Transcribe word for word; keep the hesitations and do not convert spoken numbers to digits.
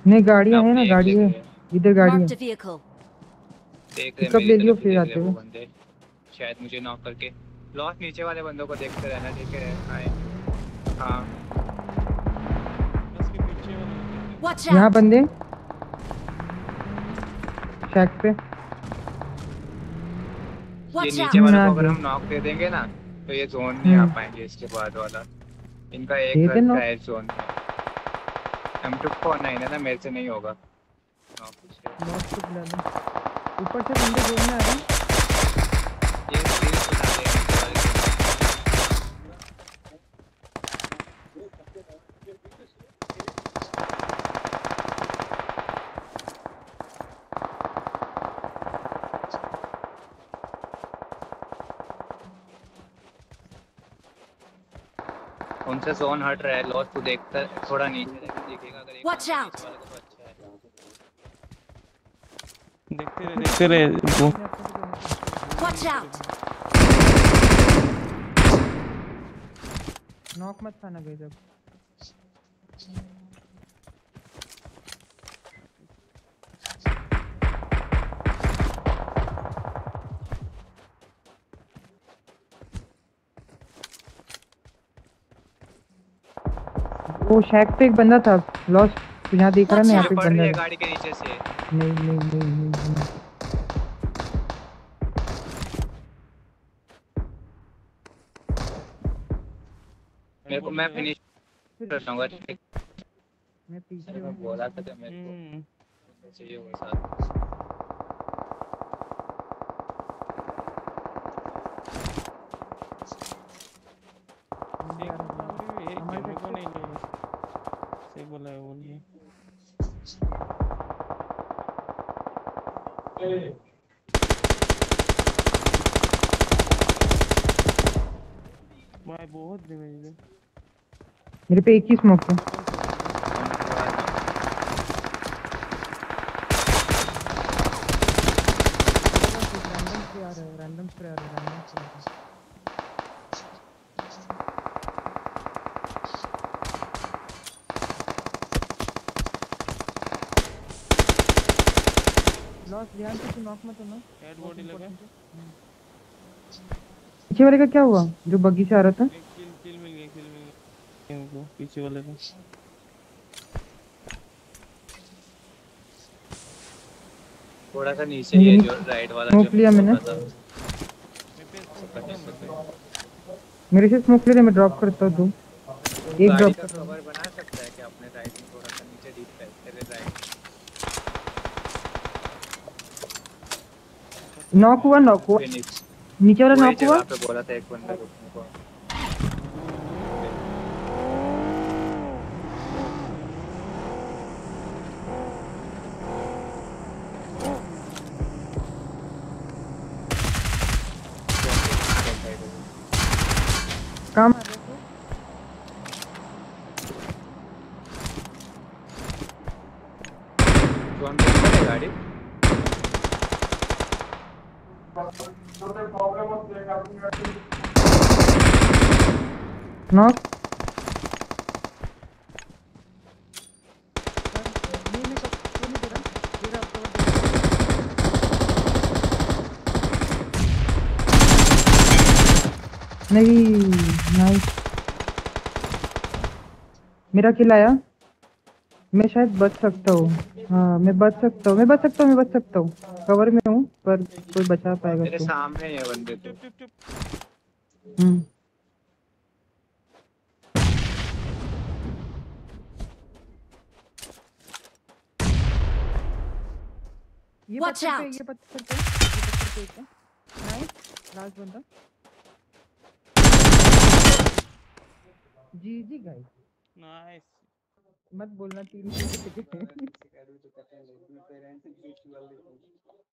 नहीं गाड़ियां है ना, गाड़ी है इधर, गाड़ी है। Marked a vehicle. देख रहे पिकअप मेरी ले लियो तरफ ही फिर देख रहे आते वो हुए। बंदे, शायद मुझे नॉक करके। लॉस नीचे वाले बंदों को देखते रहना, ठीक है? आए हाँ उसके पीछे वाला Watch यहाँ out! बंदे शैक पे। ये Watch नीचे out! हम्म वालों आ को अगर गए। हम नॉक दे देंगे ना तो ये जोन नहीं आ हम्म पाएंगे इसके बाद वाला। इनका एक दे घर दे का नॉक। है जोन में। एम टू फोर नाइन है ना, मेरे से नहीं होगा नॉक इससे। नॉक तो दिला दे। ऊपर से बंदे जोन में आ रहे हैं। ये स्किल्स बता दे नीचे वाले जोन में। उनसे जोन हट रहा है। लॉस तू देखता थोड़ा नीचे जाके देखेगा, अगर एक Watch नंबर out! नीचे वाले को तो अच्छा है। देखते रहे देखते रहे वो Watch out! नॉक मत खाना गई जब। वो शैक पे एक बंदा था लॉस, तो यहाँ देख रहा है ना, यहाँ Watch पे मुझे एक पड़ रही बंदा है था। गाड़ी के नीचे से। नहीं नहीं नहीं नहीं, नहीं। मेरे को मैं फिनिश कर दूंगा। मैं पीछे मैं हूँ। बोला था कि मेरे हम्म को चाहिए वो साथ। एक बार एक हमारे मेरे को साइड नहीं नहीं सही बोला है वो नहीं भाई बहुत डैमेज है मेरे पे एक ही स्मोक है। रैंडम से आ रहा है, रैंडम से आ रहा है, रैंडम से आ रहा है। लॉस ध्यान से, तू नॉक मत होना। हेड बॉडी लगा पीछे वाले का क्या हुआ जो बग्गी से आ रहा था? एक किल किल मिल गया किल मिल गया इनको पीछे वाले को थोड़ा सा नीचे ये जो राइट वाला जो स्मोक लिया मैं मैंने। बोल रहा था। मेरे पे स्मोक मेरे से स्मोक ले, मैं ड्रॉप करता हूँ। दो एक गाड़ी ड्रॉप का कर रहा हूँ। कवर बना सकता है कि अपने राइट में थोड़ा सा नीचे डीप है तेरे राइट। नॉक हुआ, नॉक हुआ, फिनिक्स नीचे वाला वही नॉक हुआ। जगह पे बोला था एक बंदा रुकने को। कहाँ मार रहे थे? कौन सी गाड़ी? नॉक। नहीं, नाइस। मेरा किल आया। मैं शायद बच सकता हूँ। हाँ मैं बच सकता हूँ, मैं बच सकता हूँ, मैं बच सकता हूँ। कवर में हूँ पर कोई बचा पाएगा मेरे तो। सामने ही है बंदे तो। हम्म ये Watch पत्थर पे, out! ये पत्थर पे, ये पत्थर पे एक है। नाइस, लास्ट बंदा। जी जी गाइस, नाइस मत बोलना तीन